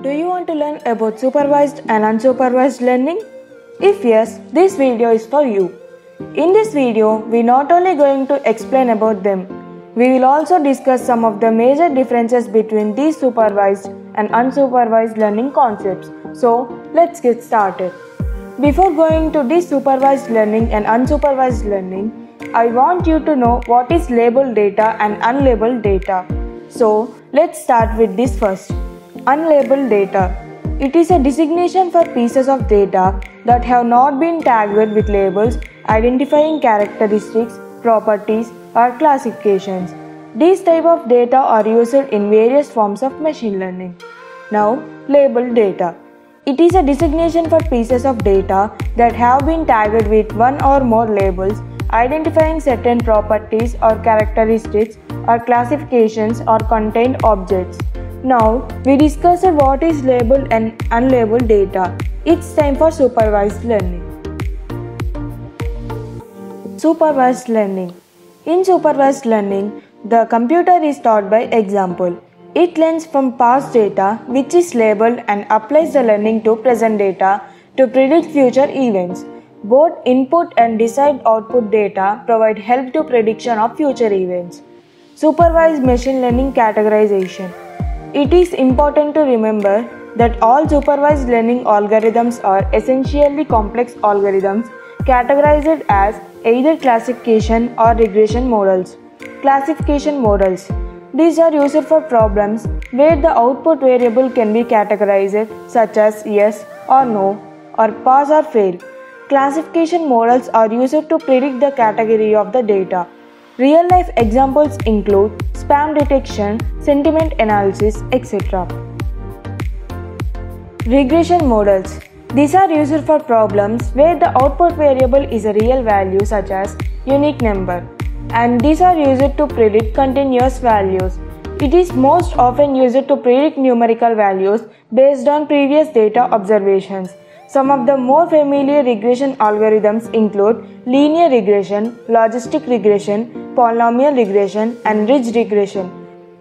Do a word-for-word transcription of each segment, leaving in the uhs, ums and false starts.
Do you want to learn about supervised and unsupervised learning? If yes, this video is for you. In this video, we not only going to explain about them, we will also discuss some of the major differences between these supervised and unsupervised learning concepts. So, let's get started. Before going to this supervised learning and unsupervised learning, I want you to know what is labeled data and unlabeled data. So, let's start with this first. Unlabeled data. It is a designation for pieces of data that have not been tagged with labels identifying characteristics, properties, or classifications. These type of data are used in various forms of machine learning. Now, labeled data. It is a designation for pieces of data that have been tagged with one or more labels identifying certain properties or characteristics or classifications or contained objects. Now, we discussed what is labeled and unlabeled data. It's time for supervised learning. Supervised learning. In supervised learning, the computer is taught by example. It learns from past data which is labeled and applies the learning to present data to predict future events. Both input and desired output data provide help to prediction of future events. Supervised machine learning categorization. It is important to remember that all supervised learning algorithms are essentially complex algorithms categorized as either classification or regression models. Classification models. These are used for problems where the output variable can be categorized such as yes or no or pass or fail. Classification models are used to predict the category of the data. Real-life examples include spam detection, sentiment analysis, et cetera. Regression models. These are used for problems where the output variable is a real value such as unique number, and these are used to predict continuous values. It is most often used to predict numerical values based on previous data observations. Some of the more familiar regression algorithms include linear regression, logistic regression, polynomial regression, and ridge regression.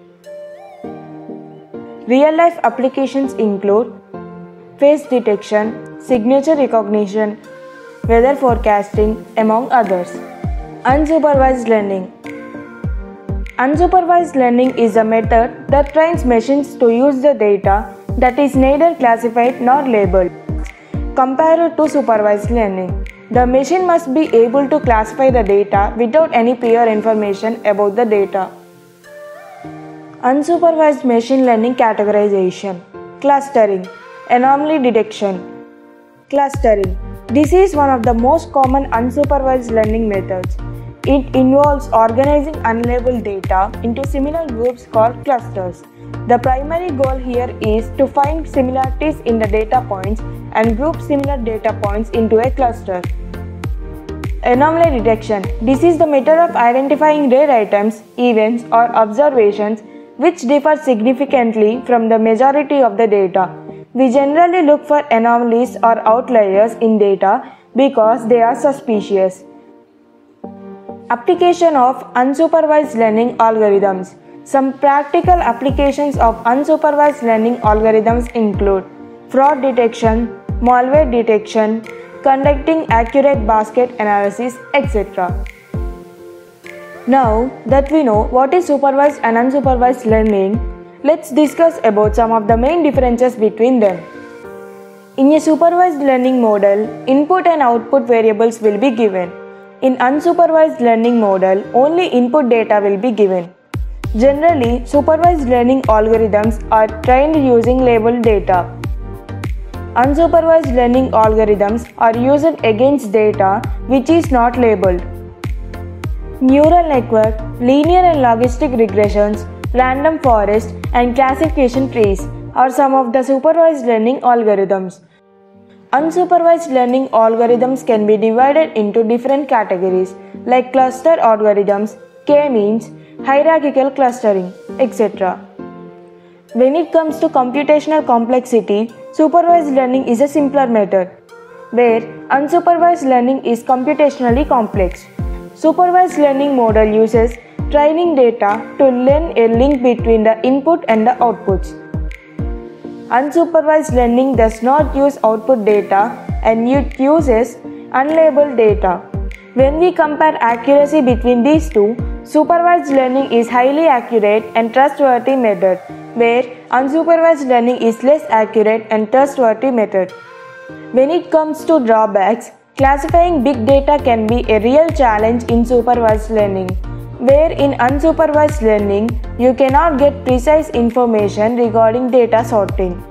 Real-life applications include face detection, signature recognition, weather forecasting, among others. Unsupervised learning. Unsupervised learning is a method that trains machines to use the data that is neither classified nor labeled. Compared to supervised learning, the machine must be able to classify the data without any prior information about the data. Unsupervised machine learning categorization. Clustering. Anomaly detection. Clustering. This is one of the most common unsupervised learning methods. It involves organizing unlabeled data into similar groups called clusters. The primary goal here is to find similarities in the data points and group similar data points into a cluster. Anomaly detection. This is the method of identifying rare items, events, or observations which differ significantly from the majority of the data. We generally look for anomalies or outliers in data because they are suspicious. Application of unsupervised learning algorithms. Some practical applications of unsupervised learning algorithms include fraud detection, malware detection, conducting accurate basket analysis, et cetera. Now that we know what is supervised and unsupervised learning, let's discuss about some of the main differences between them. In a supervised learning model, input and output variables will be given. In unsupervised learning model, only input data will be given. Generally, supervised learning algorithms are trained using labeled data. Unsupervised learning algorithms are used against data which is not labeled. Neural network, linear and logistic regressions, random forest, and classification trees are some of the supervised learning algorithms. Unsupervised learning algorithms can be divided into different categories like cluster algorithms, k-means, hierarchical clustering, et cetera. When it comes to computational complexity, supervised learning is a simpler method, where unsupervised learning is computationally complex. Supervised learning model uses training data to learn a link between the input and the outputs. Unsupervised learning does not use output data and it uses unlabeled data. When we compare accuracy between these two, supervised learning is highly accurate and trustworthy method, where unsupervised learning is less accurate and trustworthy method. When it comes to drawbacks, classifying big data can be a real challenge in supervised learning, where in unsupervised learning, you cannot get precise information regarding data sorting.